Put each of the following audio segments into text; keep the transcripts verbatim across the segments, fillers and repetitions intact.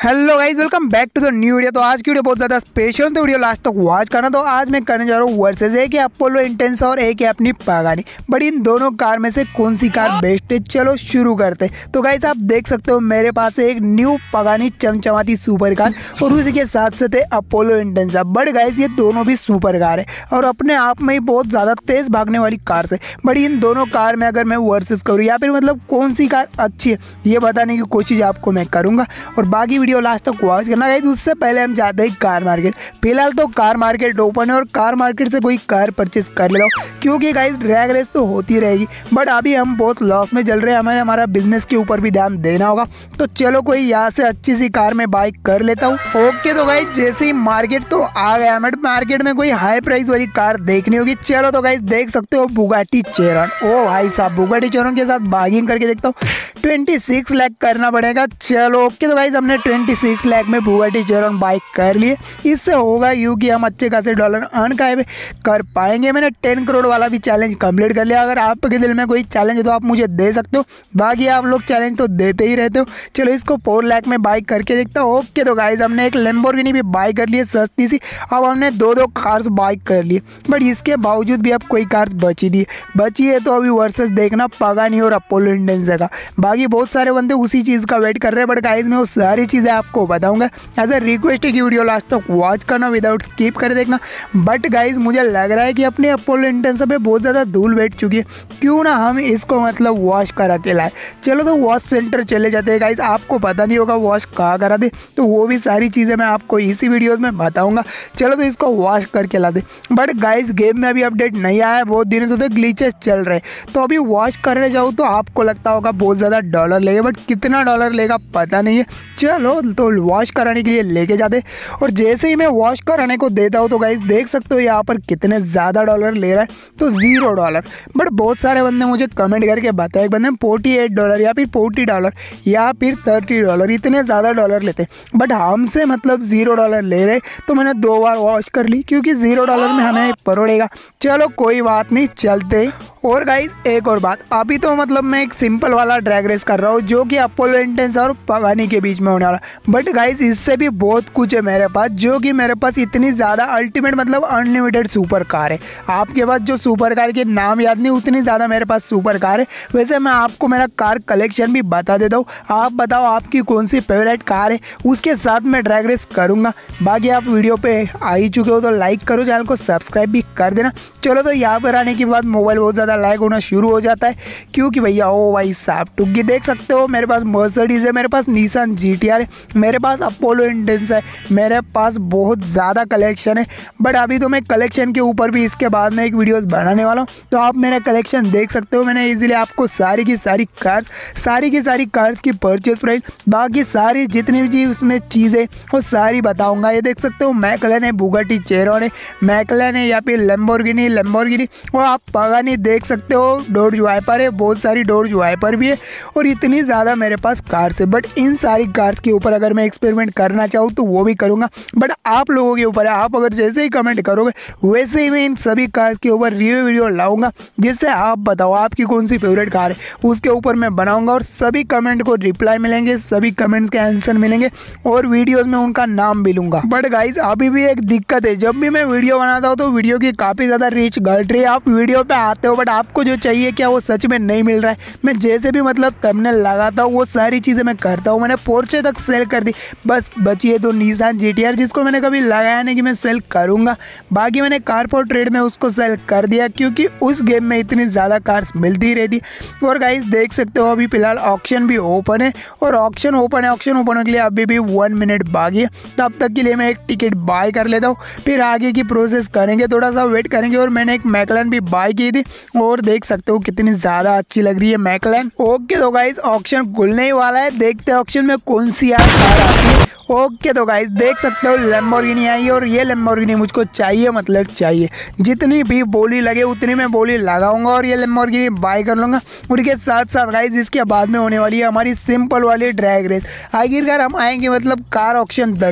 Hello guys, welcome back to the new video. तो आज की वीडियो बहुत ज़्यादा स्पेशल, तो वीडियो लास्ट तक वॉच करना। तो आज मैं करने जा रहा हूँ वर्सेस, एक है अपोलो इंटेंसा और एक है अपनी पागानी। बट इन दोनों कार में से कौन सी कार बेस्ट है, चलो शुरू करते। तो गाइस आप देख सकते हो मेरे पास है एक न्यू पागानी चमचमाती सुपर कार और उसी के साथ साथ है अपोलो इंटेंसा। बट गाइस ये दोनों भी सुपर कार है और अपने आप में ही बहुत ज़्यादा तेज़ भागने वाली कार है। बट इन दोनों कार में अगर मैं वर्सेस करूँ या फिर मतलब कौन सी कार अच्छी है, ये बताने की कोशिश आपको मैं करूँगा और बाकी वीडियो लास्ट तक वॉच करना। गाइस उससे पहले हम जाते हैं कार मार्केट। फिलहाल तो कार मार्केट ओपन है और कार मार्केट से कोई कार परचेज कर ले लो, क्योंकि गाइस ड्रैग रेस तो होती रहेगी। बट अभी हम बहुत लॉस में चल रहे हैं, हमें हमारा बिजनेस के ऊपर भी ध्यान देना होगा। तो चलो कोई यहाँ से अच्छी सी कार में बाइक कर लेता हूँ। ओके तो गाइस जैसे ही मार्केट तो आ गया, बट मार्केट में कोई हाई प्राइस वाली कार देखनी होगी। चलो तो गाइस देख सकते हो बुगाटी चेरन। ओ भाई साहब, बुगाटी चेरन के साथ बार्गिंग करके देखता हूँ। छब्बीस लाख करना पड़ेगा। चलो ओके तो गाइस हमने छब्बीस लाख में बुगाटी चेरन बाइक कर लिए। इससे होगा यूँ कि हम अच्छे खासे डॉलर अर्न कर पाएंगे। मैंने टेन करोड़ वाला भी चैलेंज कंप्लीट कर लिया। अगर आपके दिल में कोई चैलेंज है तो आप मुझे दे सकते हो, बाकी आप लोग चैलेंज तो देते ही रहते हो। चलो इसको फोर लाख में बाइक करके देखता हूँ। ओके तो गाइस हमने एक लैम्बोर्गिनी भी बाई कर ली है सस्ती सी। अब हमने दो दो कार्स बाइक कर लिए, बट इसके बावजूद भी अब कोई कार्स बची नहीं बची है। तो अभी वर्सेस देखना पागानी और अपोलो इंटेंसा का। बाकी बहुत सारे बंदे उसी चीज़ का वेट कर रहे हैं, बट गाइस मैं वो सारी चीज़ें आपको बताऊंगा। एज अ रिक्वेस्ट है कि वीडियो लास्ट तक वॉच करना, विदाउट स्किप कर देखना। बट गाइस मुझे लग रहा है कि अपने अपोलो इंटेंसा पे बहुत ज़्यादा धूल बैठ चुकी है, क्यों ना हम इसको मतलब वॉश करा के लाए। चलो तो वॉश सेंटर चले जाते हैं। गाइस आपको पता नहीं होगा वॉश कहाँ करा दे, तो वो भी सारी चीज़ें मैं आपको इसी वीडियोज़ में बताऊँगा। चलो तो इसको वॉश करके ला दे। बट गाइस गेम में अभी अपडेट नहीं आया है, बहुत दिनों से तो ग्लिचेस चल रहे हैं। तो अभी वॉश करने जाऊँ तो आपको लगता होगा बहुत ज़्यादा डॉलर लेगा, बट कितना डॉलर लेगा पता नहीं है। चलो तो वॉश कराने के लिए लेके जाते और जैसे ही मैं वॉश कराने को देता हूँ तो गाइस देख सकते हो यहाँ पर कितने ज़्यादा डॉलर ले रहा है, तो ज़ीरो डॉलर। बट बहुत सारे बंदे मुझे कमेंट करके बताए, एक बंदे फोर्टी एट डॉलर या फिर फोर्टी डॉलर या फिर थर्टी डॉलर इतने ज़्यादा डॉलर लेते, बट हमसे मतलब ज़ीरो डॉलर ले रहे। तो मैंने दो बार वॉश कर ली, क्योंकि ज़ीरो डॉलर में हमें पड़ेगा। चलो कोई बात नहीं, चलते। और गाइस एक और बात, अभी तो मतलब मैं एक सिंपल वाला ड्रैग रेस कर रहा हूँ जो कि अपोलो इंटेंसा और पागानी के बीच में होने वाला। बट गाइस इससे भी बहुत कुछ है मेरे पास, जो कि मेरे पास इतनी ज़्यादा अल्टीमेट मतलब अनलिमिटेड सुपर कार है। आपके पास जो सुपर कार के नाम याद नहीं, उतनी ज़्यादा मेरे पास सुपर कार है। वैसे मैं आपको मेरा कार कलेक्शन भी बता देता हूँ, आप बताओ आपकी कौन सी फेवरेट कार है, उसके साथ मैं ड्रैग रेस करूँगा। बाकी आप वीडियो पे आ ही चुके हो तो लाइक करो, चैनल को सब्सक्राइब भी कर देना। चलो तो यहाँ पर आने के बाद मोबाइल बहुत ज़्यादा लैग होना शुरू हो जाता है, क्योंकि भैया ओ भाई साहब टुग्गी देख सकते हो मेरे पास मर्सिडीज है, मेरे पास निसान जीटीआर है, मेरे पास अपोलो इंटेंसा है, मेरे पास बहुत ज़्यादा कलेक्शन है। बट अभी तो मैं कलेक्शन के ऊपर भी इसके बाद में एक वीडियोस बनाने वाला हूँ, तो आप मेरा कलेक्शन देख सकते हो। मैंने इजीली आपको सारी की सारी कार्स सारी की सारी कार्स की परचेज प्राइस, बाकी सारी जितनी भी उसमें चीज़ें वो सारी बताऊँगा। ये देख सकते हो मैकलेन है, बुगाटी चेरन है, मैकलेन है या फिर लैम्बोर्गिनी लैम्बोर्गिनी और आप पागानी देख सकते हो, डॉज वाइपर है, बहुत सारी डॉज वाइपर भी है और इतनी ज़्यादा मेरे पास कार्स है। बट इन सारी कार्स के ऊपर अगर मैं एक्सपेरिमेंट करना चाहूँ तो वो भी करूँगा, बट आप लोगों के ऊपर है। आप अगर जैसे ही कमेंट करोगे वैसे ही मैं इन सभी कार्स के ऊपर रिव्यू वीडियो लाऊंगा, जिससे आप बताओ आपकी कौन सी फेवरेट कार है, उसके ऊपर मैं बनाऊंगा और सभी कमेंट को रिप्लाई मिलेंगे, सभी कमेंट्स के आंसर मिलेंगे और वीडियोज़ में उनका नाम भी लूँगा। बट गाइज अभी भी एक दिक्कत है, जब भी मैं वीडियो बनाता हूँ तो वीडियो की काफ़ी ज़्यादा रीच घट रही है। आप वीडियो पर आते हो बट आपको जो चाहिए क्या वो सच में नहीं मिल रहा है। मैं जैसे भी मतलब थंबनेल लगाता हूँ वो सारी चीज़ें मैं करता हूँ। मैंने पोर्चे तक सेल कर दी, बस बची है तो निसान जीटीआर, जिसको मैंने कभी लगाया नहीं कि मैं सेल करूँगा। बाकी मैंने कार फॉर ट्रेड में उसको सेल कर दिया, क्योंकि उस गेम में इतनी ज़्यादा कार्स मिलती ही रहती। और गाइस देख सकते हो अभी फिलहाल ऑक्शन भी ओपन है और ऑक्शन ओपन है ऑक्शन ओपन होने के लिए अभी भी वन मिनट बाकी है। तब तक के लिए मैं एक टिकट बाय कर लेता हूँ, फिर आगे की प्रोसेस करेंगे, थोड़ा सा वेट करेंगे। और मैंने एक मैकलेन भी बाय की थी और देख सकते हो कितनी ज़्यादा अच्छी लग रही है मैकलेन। ओके तो गाइस ऑक्शन खुलने ही वाला है, देखते हैं ऑक्शन में कौन सी यार कार आती है। ओके तो गाइस देख सकते हो लैम्बोर्गिनी आई और ये लैम्बोर्गिनी मुझको चाहिए, मतलब चाहिए। जितनी भी बोली लगे उतनी मैं बोली लगाऊंगा और ये लैम्बोर्गिनी बाय कर लूँगा। उनके साथ साथ गाइस इसके बाद में होने वाली है हमारी सिंपल वाली ड्रैग रेस। आखिरकार हम आएंगे मतलब कार ऑक्शन तक,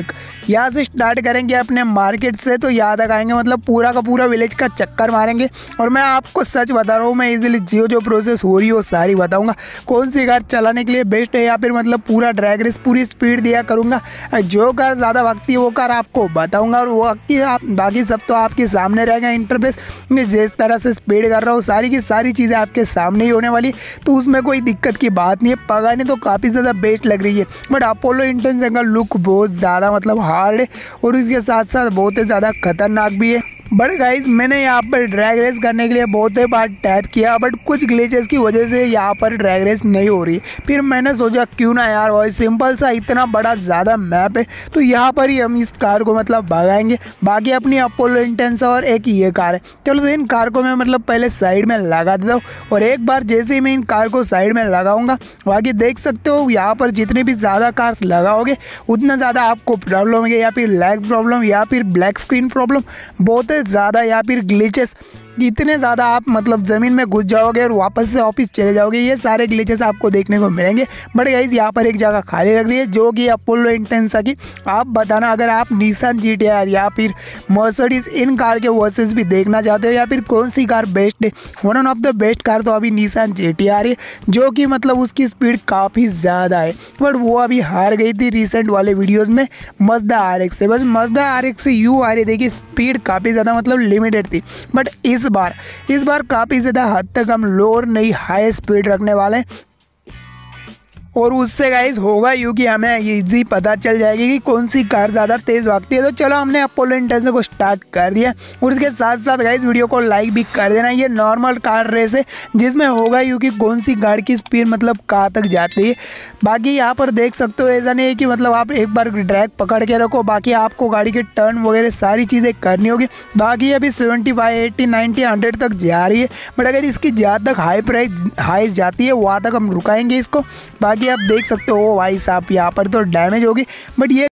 यहाँ से स्टार्ट करेंगे अपने मार्केट से, तो यहाँ तक आएंगे मतलब पूरा का पूरा विलेज का चक्कर मारेंगे। और मैं आपको सच बता रहा हूँ, मैं इजीली जो जो प्रोसेस हो रही है वो सारी बताऊँगा, कौन सी कार चलाने के लिए बेस्ट है या फिर मतलब पूरा ड्रैग रेस पूरी स्पीड दिया करूँगा। जो कार ज़्यादा भागती है वो कार आपको बताऊँगा, और वो आप बाकी सब तो आपके सामने रहेगा इंटरफेस में। जिस तरह से स्पीड कर रहा हूँ सारी की सारी चीज़ें आपके सामने ही होने वाली, तो उसमें कोई दिक्कत की बात नहीं है। पगानी तो काफ़ी ज़्यादा बेस्ट लग रही है, बट अपोलो इंटेंस का लुक बहुत ज़्यादा मतलब हार्ड है और इसके साथ साथ बहुत ही ज़्यादा खतरनाक भी है। बट गाइज मैंने यहाँ पर ड्रैग रेस करने के लिए बहुत ही बार टैप किया, बट कुछ ग्लिचेस की वजह से यहाँ पर ड्रैग रेस नहीं हो रही। फिर मैंने सोचा क्यों ना यार, और सिंपल सा इतना बड़ा ज़्यादा मैप है तो यहाँ पर ही हम इस कार को मतलब भगाएंगे। बाकी अपनी अपोलो इंटेंस और एक ये कार है। चलो तो इन कार को मैं मतलब पहले साइड में लगा देता हूँ, और एक बार जैसे ही मैं इन कार को साइड में लगाऊंगा, बाकी देख सकते हो यहाँ पर जितनी भी ज़्यादा कार्स लगाओगे उतना ज़्यादा आपको प्रॉब्लम होगी, या फिर लैग प्रॉब्लम या फिर ब्लैक स्क्रीन प्रॉब्लम बहुत ज़्यादा, या फिर ग्लिचेस इतने ज़्यादा आप मतलब ज़मीन में घुस जाओगे और वापस से ऑफिस चले जाओगे। ये सारे ग्लिचेस आपको देखने को मिलेंगे। बट गाइस यहाँ पर एक जगह खाली लग रही है जो कि अपोलो इंटेंसा की। आप बताना अगर आप निसान जी टी आर या फिर मर्सिडीज इन कार के वर्सेस भी देखना चाहते हो, या फिर कौन सी कार बेस्ट है। One of the best car तो अभी निसान जी टी आर है, जो कि मतलब उसकी स्पीड काफ़ी ज़्यादा है, बट वो अभी हार गई थी रिसेंट वाले वीडियोज़ में मज़दा आर एक्स से। बस मज़दा आर एक्स से यूँ आ रही थी कि स्पीड काफ़ी ज़्यादा मतलब लिमिटेड थी, बट इस इस बार इस बार काफ़ी ज़्यादा हद तक हम लो और नहीं हाई स्पीड रखने वाले हैं, और उससे गाइज होगा यूँ कि हमें इजी पता चल जाएगी कि कौन सी कार ज़्यादा तेज़ भागती है। तो चलो हमने अपोलो इंटेंसा को स्टार्ट कर दिया, और इसके साथ साथ गाइज वीडियो को लाइक भी कर देना। ये नॉर्मल कार रेस है जिसमें होगा यूँ कि कौन सी कार की स्पीड मतलब कहाँ तक जाती है। बाकी यहाँ पर देख सकते हो ऐसा नहीं है कि मतलब आप एक बार ड्रैग पकड़ के रखो, बाकी आपको गाड़ी के टर्न वगैरह सारी चीज़ें करनी होगी। बाकी अभी seventy five eighty ninety hundred तक जा रही है, बट अगर इसकी जहाँ तक हाई प्राइस हाई जाती है वहाँ तक हम रुकाएंगे इसको। बाकी आप देख सकते हो भाई साहब यहाँ पर तो डैमेज होगी, बट ये